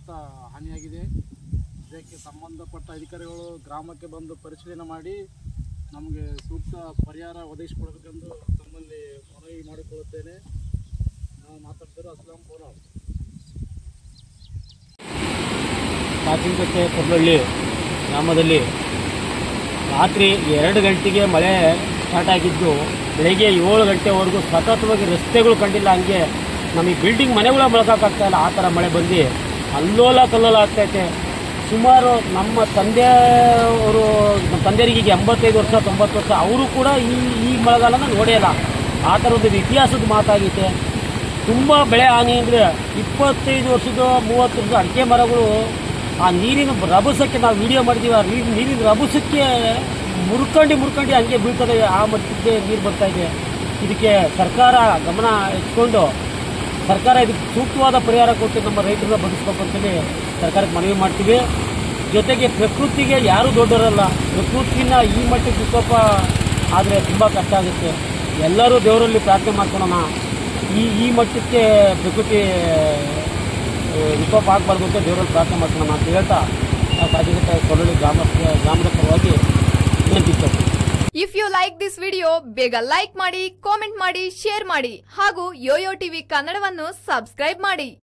ಹಾನಿಯಾಗಿದೆ. ಇದಕ್ಕೆ ಸಂಬಂಧಪಟ್ಟ ಅಧಿಕಾರಿಗಳು ಗ್ರಾಮಕ್ಕೆ ಬಂದು ಪರಿಶೀಲನೆ ಮಾಡಿ ನಮಗೆ ಸೂಕ್ತ ಪರಿಹಾರ ಒದಗಿಸಿಕೊಡಬೇಕೆಂದು ತಮ್ಮಲ್ಲಿ ಮನವಿ ಮಾಡಿಕೊಳ್ಳುತ್ತೇನೆ. ನಾವು ಮಾತಾಡ್ತಿರೋ ಅಸ್ಲಾಂ ಪೋರಾವ್ ಕಾಚಿನಕಟ್ಟೆ ಕೊಡ್ಲಳ್ಳಿ ಗ್ರಾಮದಲ್ಲಿ ರಾತ್ರಿ 2 ಗಂಟೆಗೆ ಮಳೆ ಸ್ಟಾರ್ಟ್ ಆಗಿದ್ದು ಬೆಳಗ್ಗೆ 7 ಗಂಟೆವರೆಗೂ ಸತತವಾಗಿ ರಸ್ತೆಗಳು ಕಂಡಿಲ್ಲ. ಹಂಗೆ ನಮಗೆ ಬಿಲ್ಡಿಂಗ್ ಮನೆಗಳ ಮುಳುಗೋಕ್ಕಾಗ್ತಾ ಇಲ್ಲ, ಆ ಥರ ಮಳೆ ಬಂದು ಅಲ್ಲೋಲ ಕಲ್ಲೋಲ ಆಗ್ತೈತೆ. ಸುಮಾರು ನಮ್ಮ ತಂದೆಯರಿಗೆ 85 ವರ್ಷ 90 ವರ್ಷ ಅವರು ಕೂಡ ಈ ಮಳೆಗಾಲನ ನೋಡಿಲ್ಲ. ಆ ಥರದ್ದು ಇತಿಹಾಸದ ಮಾತಾಗೈತೆ. ತುಂಬ ಬೆಳೆ ಹಾನಿ ಅಂದರೆ 25 ವರ್ಷದ 30 ವರ್ಷದ ಅಡಿಕೆ ಮರಗಳು ಆ ನೀರಿನ ರಭಸಕ್ಕೆ ನಾವು ವಿಡಿಯೋ ಮಾಡಿದ್ದೀವಿ. ಆ ನೀರಿನ ರಭಸಕ್ಕೆ ಮುರ್ಕಂಡು ಹಂಗೆ ಬೀಳ್ತದೆ. ಆ ಮಟ್ಟಕ್ಕೆ ನೀರು ಬರ್ತಾ ಇದೆ. ಇದಕ್ಕೆ ಸರ್ಕಾರ ಗಮನ ಇಟ್ಕೊಂಡು ಸರ್ಕಾರ ಇದಕ್ಕೆ ಸೂಕ್ತವಾದ ಪರಿಹಾರ ಕೊಟ್ಟು ನಮ್ಮ ರೈತರನ್ನ ಬದುಕಬೇಕು ಅಂತೇಳಿ ಸರ್ಕಾರಕ್ಕೆ ಮನವಿ ಮಾಡ್ತೀವಿ. ಜೊತೆಗೆ ಪ್ರಕೃತಿಗೆ ಯಾರೂ ದೊಡ್ಡವರಲ್ಲ. ಪ್ರಕೃತಿನ ಈ ಮಟ್ಟಕ್ಕೆ ವಿಕೋಪ ಆದರೆ ತುಂಬ ಕಷ್ಟ ಆಗುತ್ತೆ. ಎಲ್ಲರೂ ದೇವರಲ್ಲಿ ಪ್ರಾರ್ಥನೆ ಮಾಡ್ಕೊಳ್ಳೋಣ. ಈ ಮಟ್ಟಕ್ಕೆ ಪ್ರಕೃತಿ ವಿಕೋಪ ಆಗಬಾರ್ದು ಅಂತ ದೇವರಲ್ಲಿ ಪ್ರಾರ್ಥನೆ ಮಾಡ್ಕೊಳ್ಳೋಣ ಅಂತ ಹೇಳ್ತಾ ಕಾಚಿನಕಟ್ಟೆ ಕೊಡ್ಲಳ್ಳಿ ಗ್ರಾಮದ ಪರವಾಗಿ ವಿನಂತಿಸ್ತೇನೆ. If you like this video ಬೇಗ ಲೈಕ್ ಮಾಡಿ, ಕಾಮೆಂಟ್ ಮಾಡಿ, ಶೇರ್ ಮಾಡಿ ಹಾಗೂ ಯೋಯೋ ಟಿವಿ ಕನ್ನಡವನ್ನು ಸಬ್ಸ್ಕ್ರೈಬ್ ಮಾಡಿ.